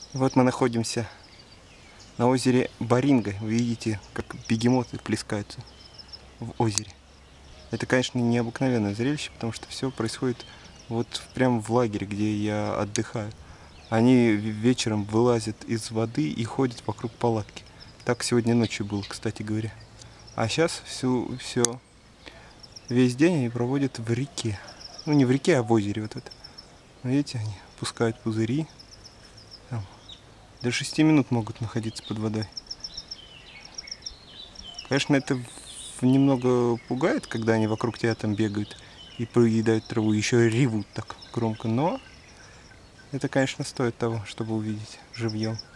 Вот мы находимся на озере Баринга. Вы видите, как бегемоты плескаются в озере. Это, конечно, необыкновенное зрелище, потому что все происходит вот прямо в лагере, где я отдыхаю. Они вечером вылазят из воды и ходят вокруг палатки. Так сегодня ночью было, кстати говоря. А сейчас весь день они проводят в реке. Ну, не в реке, а в озере вот это. Видите, они пускают пузыри. Там до 6 минут могут находиться под водой. Конечно, это немного пугает, когда они вокруг тебя там бегают и поедают траву, еще ревут так громко, но это, конечно, стоит того, чтобы увидеть живьем.